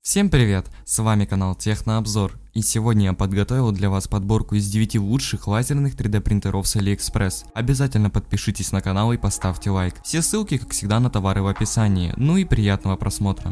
Всем привет, с вами канал Технообзор, и сегодня я подготовил для вас подборку из 9 лучших лазерных 3D принтеров с AliExpress. Обязательно подпишитесь на канал и поставьте лайк. Все ссылки, как всегда, на товары в описании. Ну и приятного просмотра.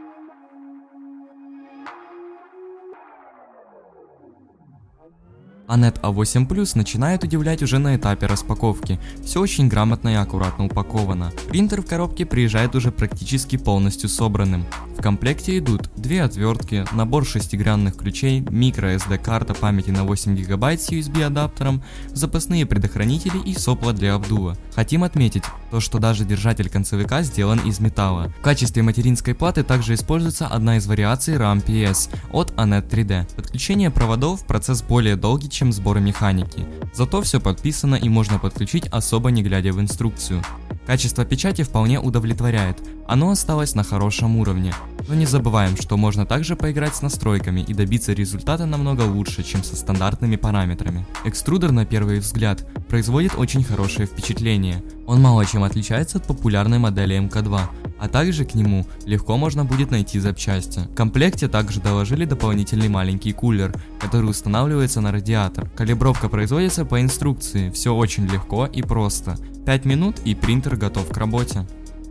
Anet A8 Plus начинает удивлять уже на этапе распаковки. Все очень грамотно и аккуратно упаковано. Принтер в коробке приезжает уже практически полностью собранным. В комплекте идут две отвертки, набор шестигранных ключей, microSD карта памяти на 8 ГБ с USB адаптером, запасные предохранители и сопла для обдува. Хотим отметить то, что даже держатель концевика сделан из металла. В качестве материнской платы также используется одна из вариаций RAM PS от Anet 3D. Подключение проводов процесс более долгий, чем сборы механики. Зато все подписано и можно подключить особо не глядя в инструкцию. Качество печати вполне удовлетворяет, оно осталось на хорошем уровне. Но не забываем, что можно также поиграть с настройками и добиться результата намного лучше, чем со стандартными параметрами. Экструдер на первый взгляд производит очень хорошее впечатление. Он мало чем отличается от популярной модели МК2, а также к нему легко можно будет найти запчасти. В комплекте также доложили дополнительный маленький кулер, который устанавливается на радиатор. Калибровка производится по инструкции, все очень легко и просто. 5 минут и принтер готов к работе.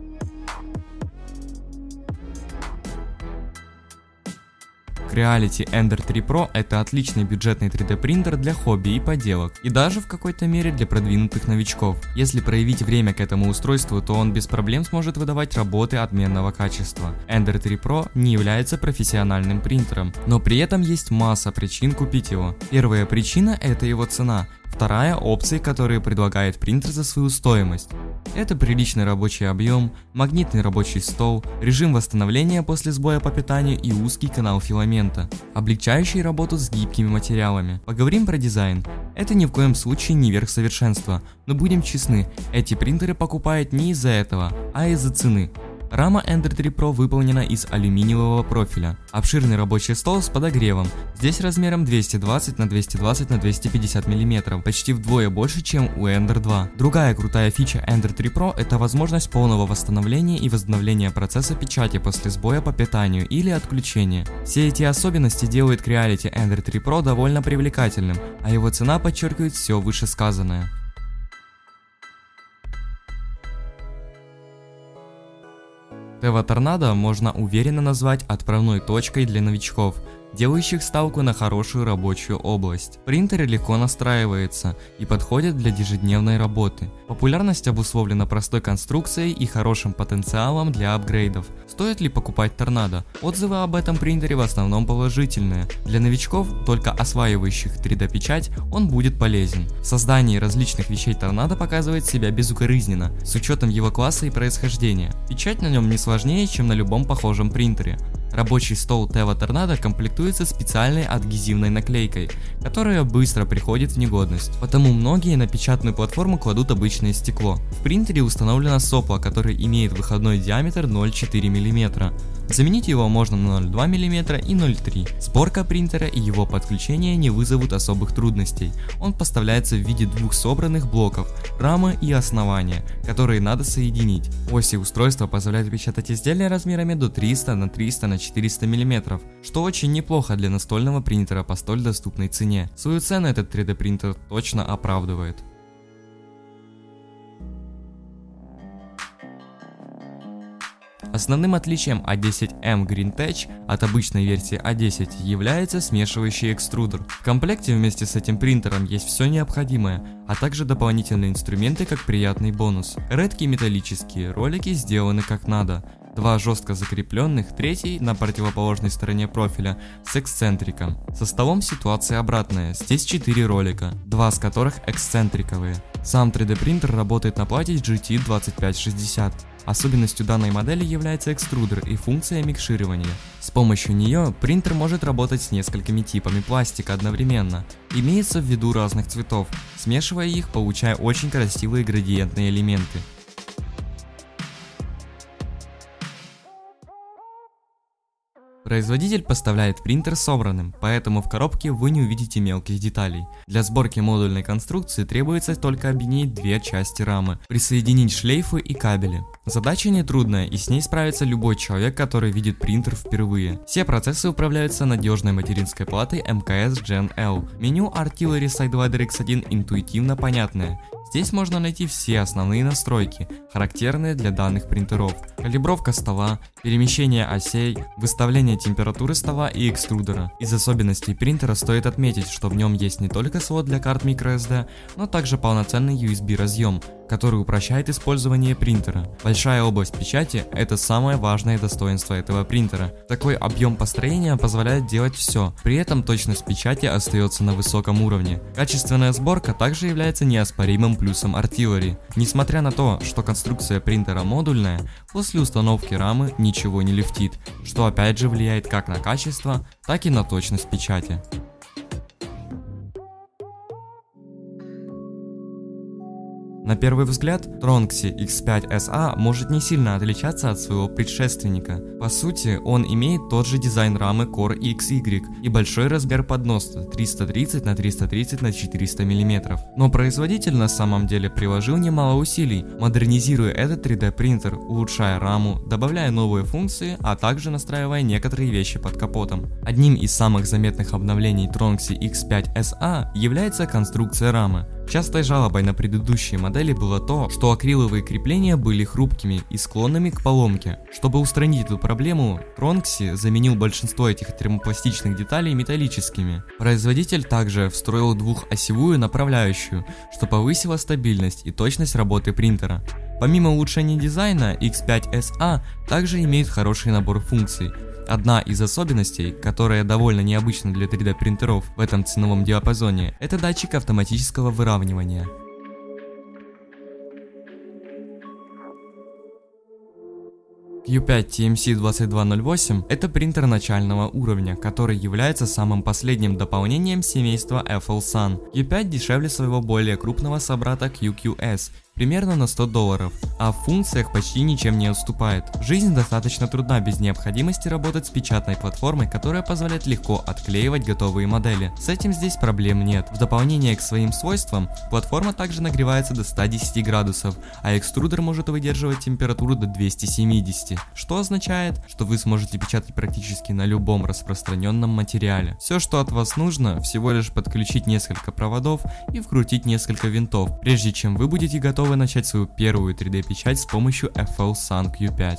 Creality Ender 3 Pro — это отличный бюджетный 3D принтер для хобби и поделок, и даже в какой-то мере для продвинутых новичков. Если проявить время к этому устройству, то он без проблем сможет выдавать работы отменного качества. Ender 3 Pro не является профессиональным принтером, но при этом есть масса причин купить его. Первая причина — это его цена. Вторая — опции, которые предлагает принтер за свою стоимость. Это приличный рабочий объем, магнитный рабочий стол, режим восстановления после сбоя по питанию и узкий канал филамента, облегчающий работу с гибкими материалами. Поговорим про дизайн. Это ни в коем случае не верх совершенства, но будем честны, эти принтеры покупают не из-за этого, а из-за цены. Рама Ender 3 Pro выполнена из алюминиевого профиля. Обширный рабочий стол с подогревом, здесь размером 220 на 220 на 250 мм, почти вдвое больше, чем у Ender 2. Другая крутая фича Ender 3 Pro — это возможность полного восстановления и возобновления процесса печати после сбоя по питанию или отключения. Все эти особенности делают Creality Ender 3 Pro довольно привлекательным, а его цена подчеркивает все вышесказанное. Teva Tornado можно уверенно назвать отправной точкой для новичков, делающих ставку на хорошую рабочую область. Принтер легко настраивается и подходит для ежедневной работы. Популярность обусловлена простой конструкцией и хорошим потенциалом для апгрейдов. Стоит ли покупать Tornado? Отзывы об этом принтере в основном положительные. Для новичков, только осваивающих 3D печать, он будет полезен. В создании различных вещей Tornado показывает себя безукоризненно, с учетом его класса и происхождения. Печать на нем не сложнее, чем на любом похожем принтере. Рабочий стол Teva Tornado комплектуется специальной адгезивной наклейкой, которая быстро приходит в негодность, потому многие на печатную платформу кладут обычное стекло. В принтере установлено сопло, которое имеет выходной диаметр 0,4 мм. Заменить его можно на 0,2 мм и 0,3. Сборка принтера и его подключение не вызовут особых трудностей. Он поставляется в виде двух собранных блоков, рамы и основания, которые надо соединить. Оси устройства позволяют печатать изделия размерами до 300 на 300 на 400 мм, что очень неплохо для настольного принтера по столь доступной цене. Свою цену этот 3D принтер точно оправдывает. Основным отличием A10M GreenTech от обычной версии A10 является смешивающий экструдер. В комплекте вместе с этим принтером есть все необходимое, а также дополнительные инструменты как приятный бонус. Редкие металлические ролики сделаны как надо. Два жестко закрепленных, третий на противоположной стороне профиля с эксцентриком. Со столом ситуация обратная, здесь 4 ролика, 2 из которых эксцентриковые. Сам 3D принтер работает на плате GT2560. Особенностью данной модели является экструдер и функция микширования. С помощью нее принтер может работать с несколькими типами пластика одновременно. Имеется в виду разных цветов, смешивая их, получая очень красивые градиентные элементы. Производитель поставляет принтер собранным, поэтому в коробке вы не увидите мелких деталей. Для сборки модульной конструкции требуется только объединить две части рамы, присоединить шлейфы и кабели. Задача нетрудная, и с ней справится любой человек, который видит принтер впервые. Все процессы управляются надежной материнской платой МКС Gen L. Меню Artillery Sidewinder X1 интуитивно понятное. Здесь можно найти все основные настройки, характерные для данных принтеров. Калибровка стола, перемещение осей, выставление температуры стола и экструдера. Из особенностей принтера стоит отметить, что в нем есть не только слот для карт microSD, но также полноценный USB разъем, который упрощает использование принтера. Большая область печати – это самое важное достоинство этого принтера. Такой объем построения позволяет делать все, при этом точность печати остается на высоком уровне. Качественная сборка также является неоспоримым плюсом Artillery. Несмотря на то, что конструкция принтера модульная, после установки рамы ничего не люфтит, что опять же влияет как на качество, так и на точность печати. На первый взгляд, Tronxy X5SA может не сильно отличаться от своего предшественника. По сути, он имеет тот же дизайн рамы Core XY и большой размер подноса 330 на 330 на 400 мм. Но производитель на самом деле приложил немало усилий, модернизируя этот 3D принтер, улучшая раму, добавляя новые функции, а также настраивая некоторые вещи под капотом. Одним из самых заметных обновлений Tronxy X5SA является конструкция рамы. Частой жалобой на предыдущие модели было то, что акриловые крепления были хрупкими и склонными к поломке. Чтобы устранить эту проблему, Tronxy заменил большинство этих термопластичных деталей металлическими. Производитель также встроил двухосевую направляющую, что повысило стабильность и точность работы принтера. Помимо улучшения дизайна, X5SA также имеет хороший набор функций. Одна из особенностей, которая довольно необычна для 3D принтеров в этом ценовом диапазоне, это датчик автоматического выравнивания. Q5 TMC2208 – это принтер начального уровня, который является самым последним дополнением семейства FL-Sun. Q5 дешевле своего более крупного собрата QQS, примерно на $100, а в функциях почти ничем не уступает. Жизнь достаточно трудна без необходимости работать с печатной платформой, которая позволяет легко отклеивать готовые модели. С этим здесь проблем нет. В дополнение к своим свойствам, платформа также нагревается до 110 градусов, а экструдер может выдерживать температуру до 270, что означает, что вы сможете печатать практически на любом распространенном материале. Все, что от вас нужно, всего лишь подключить несколько проводов и вкрутить несколько винтов, прежде чем вы будете готовы начать свою первую 3D печать с помощью FL-Sun Q5.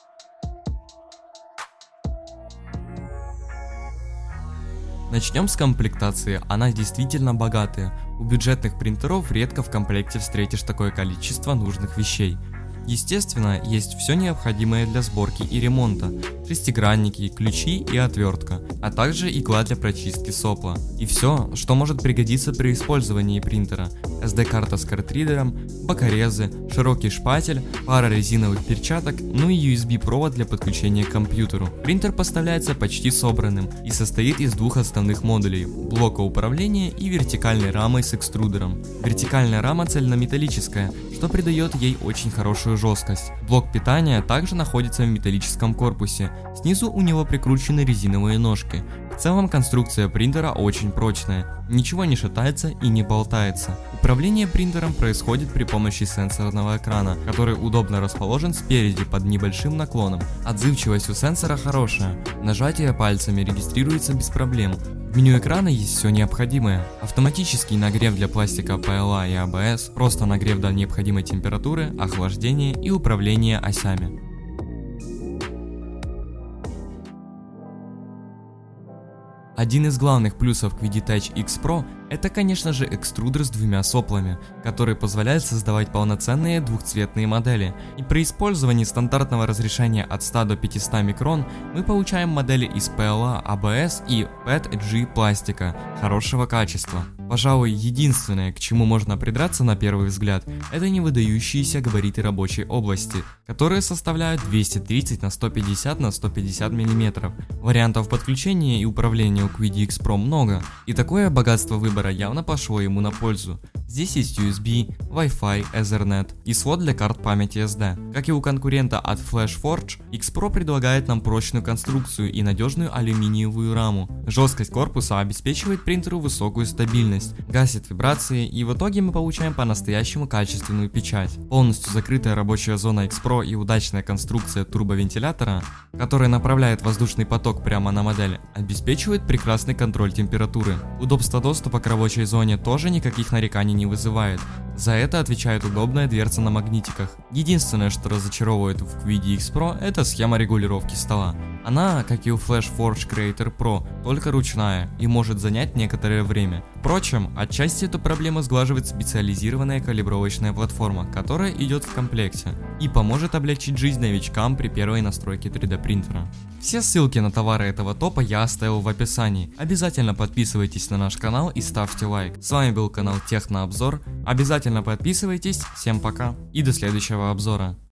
Начнем с комплектации, она действительно богатая. У бюджетных принтеров редко в комплекте встретишь такое количество нужных вещей. Естественно, есть все необходимое для сборки и ремонта: шестигранники, ключи и отвертка, а также игла для прочистки сопла. И все, что может пригодиться при использовании принтера: SD-карта с картридером, бокорезы, широкий шпатель, пара резиновых перчаток, ну и USB-провод для подключения к компьютеру. Принтер поставляется почти собранным и состоит из двух основных модулей: блока управления и вертикальной рамы с экструдером. Вертикальная рама цельнометаллическая, что придает ей очень хорошую жесткость. Блок питания также находится в металлическом корпусе, снизу у него прикручены резиновые ножки. В целом конструкция принтера очень прочная, ничего не шатается и не болтается. Управление принтером происходит при помощи сенсорного экрана, который удобно расположен спереди под небольшим наклоном. Отзывчивость у сенсора хорошая, нажатие пальцами регистрируется без проблем. В меню экрана есть все необходимое: автоматический нагрев для пластика PLA и ABS, просто нагрев до необходимой температуры, охлаждение и управление осями. Один из главных плюсов QuidiTech X Pro – это, конечно же, экструдер с двумя соплами, который позволяет создавать полноценные двухцветные модели. И при использовании стандартного разрешения от 100 до 500 микрон мы получаем модели из PLA, ABS и PETG пластика хорошего качества. Пожалуй, единственное, к чему можно придраться на первый взгляд, это невыдающиеся габариты рабочей области, которые составляют 230 на 150 на 150 мм. Вариантов подключения и управления у QuidiX Pro много, и такое богатство выбора явно пошло ему на пользу. Здесь есть USB, Wi-Fi, Ethernet и слот для карт памяти SD. Как и у конкурента от FlashForge, X-Pro предлагает нам прочную конструкцию и надежную алюминиевую раму. Жесткость корпуса обеспечивает принтеру высокую стабильность, гасит вибрации, и в итоге мы получаем по-настоящему качественную печать. Полностью закрытая рабочая зона X-Pro и удачная конструкция турбовентилятора, которая направляет воздушный поток прямо на модель, обеспечивает прекрасный контроль температуры. Удобство доступа к рабочей зоне тоже никаких нареканий не вызывает. За это отвечает удобная дверца на магнитиках. Единственное, что разочаровывает в QD X-Pro, это схема регулировки стола. Она, как и у FlashForge Creator Pro, только ручная и может занять некоторое время. Впрочем, отчасти эту проблему сглаживает специализированная калибровочная платформа, которая идет в комплекте и поможет облегчить жизнь новичкам при первой настройке 3D принтера. Все ссылки на товары этого топа я оставил в описании. Обязательно подписывайтесь на наш канал и ставьте лайк. С вами был канал Технообзор. Обязательно подписывайтесь. Всем пока и до следующего обзора.